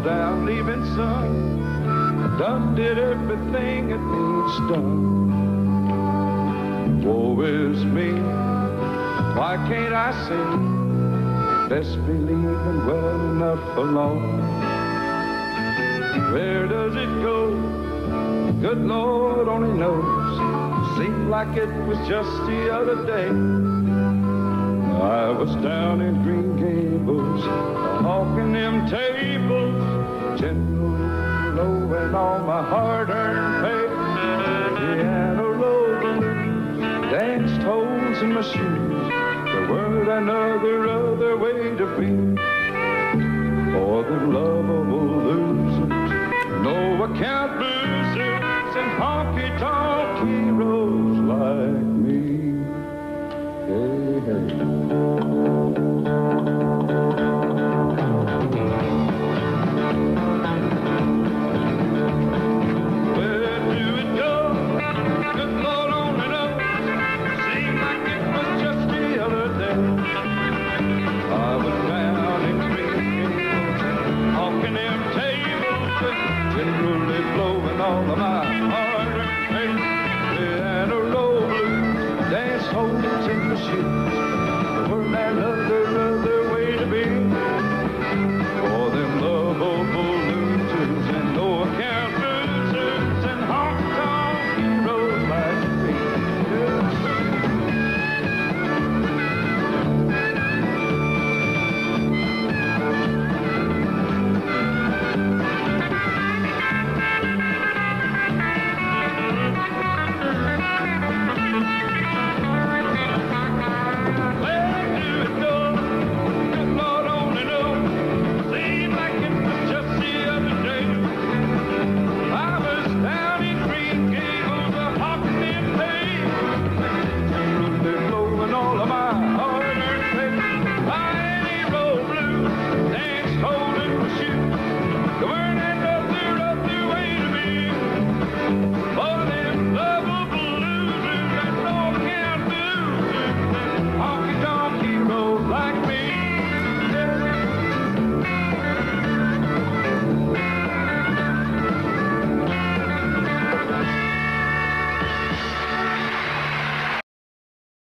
down, leaving son. Done did everything it needs done. Woe is me, why can't I sing? Best be leaving well enough alone. Where does it go? Good Lord only knows. Seemed like it was just the other day. I was down in Green Gables, hawking them tables, generally blowing all my hard-earned pay. Piano rolled the blues, danced holes in my shoes. There weren't another other way to be. For the lovable losers, no account boozers, and honky tonk heroes like me. Hey, hey. Where do it go? Good Lord only knows. Seemed like it was just the other day. I was down in Green Gables, hawking them tables, generally blowing all of my hard-earned pay. Piano roll blues, dance holes in the shoes. The word I love